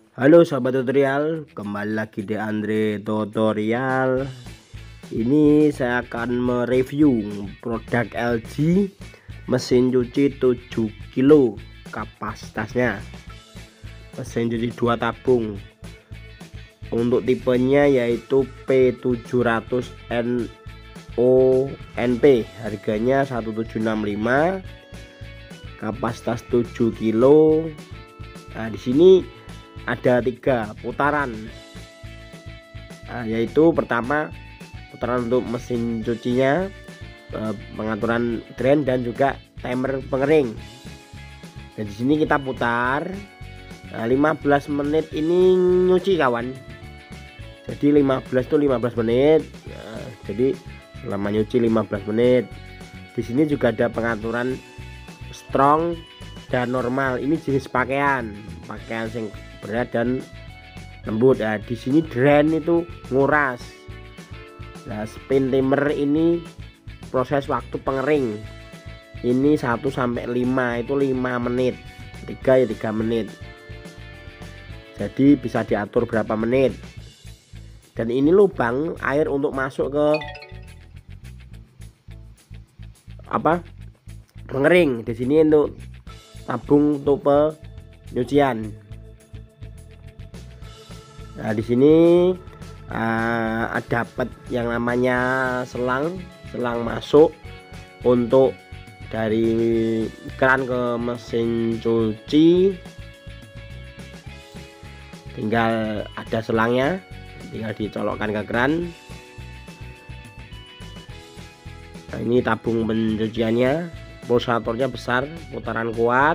Halo sahabat tutorial, kembali lagi di Andre Tutorial. Ini saya akan mereview produk LG mesin cuci 7 kilo kapasitasnya, mesin cuci 2 tabung. Untuk tipenya yaitu P700 NONP, harganya 1765, kapasitas 7 kilo. Nah, di sini ada 3 putaran, yaitu pertama putaran untuk mesin cucinya, pengaturan drain dan juga timer pengering. Dan di sini kita putar 15 menit ini nyuci kawan. Jadi 15 itu 15 menit. Jadi selama nyuci 15 menit. Di sini juga ada pengaturan strong dan normal. Ini jenis pakaian sing berat dan lembut. Nah, di sini drain itu nguras. Nah, spin timer ini proses waktu pengering. Ini 1 sampai 5 itu 5 menit. 3 ya 3 menit. Jadi bisa diatur berapa menit. Dan ini lubang air untuk masuk ke pengering. Di sini untuk tabung untuk penyucian. Nah, di sini dapat yang namanya selang masuk untuk dari keran ke mesin cuci. Tinggal ada selangnya, tinggal dicolokkan ke keran. Nah, ini tabung pencuciannya, pulsatornya besar, putaran kuat.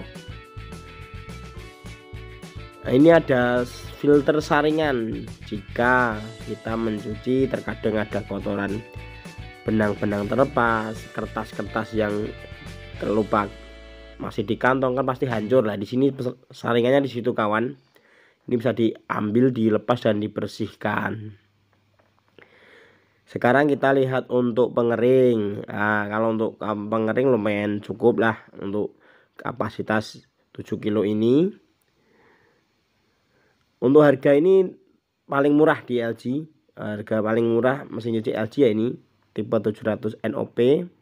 Nah, ini ada filter saringan jika kita mencuci terkadang ada kotoran, benang-benang terlepas, kertas-kertas yang terlupa masih di kantong kan pasti hancur lah. Di sini saringannya di situ kawan. Ini bisa diambil, dilepas dan dibersihkan. Sekarang kita lihat untuk pengering. Nah, kalau untuk pengering lumayan cukup lah untuk kapasitas 7 kilo ini. Untuk harga ini paling murah di LG. Harga paling murah mesin cuci LG ya ini, tipe 700 NOP.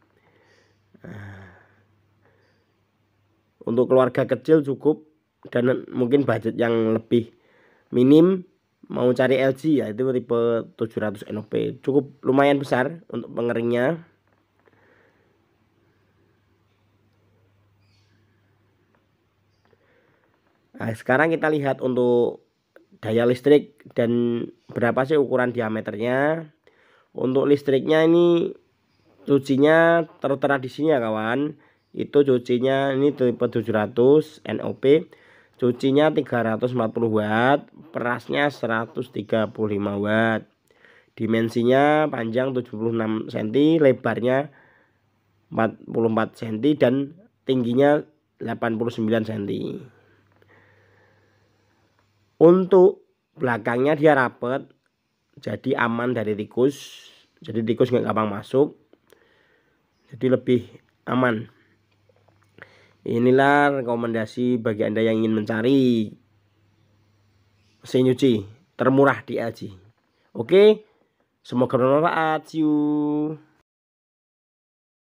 Untuk keluarga kecil cukup, dan mungkin budget yang lebih minim mau cari LG ya itu tipe 700 NOP. Cukup lumayan besar untuk pengeringnya. Nah, sekarang kita lihat untuk daya listrik dan berapa sih ukuran diameternya. Untuk listriknya ini cucinya tertera di sini ya kawan. Itu cucinya ini tipe 700 NOP. Cucinya 340 watt, perasnya 135 watt. Dimensinya panjang 76 cm, lebarnya 44 cm dan tingginya 89 cm. Untuk belakangnya dia rapet, jadi aman dari tikus. Jadi tikus nggak gampang masuk, jadi lebih aman. Inilah rekomendasi bagi Anda yang ingin mencari mesin cuci termurah di LG. Oke, semoga bermanfaat. See you.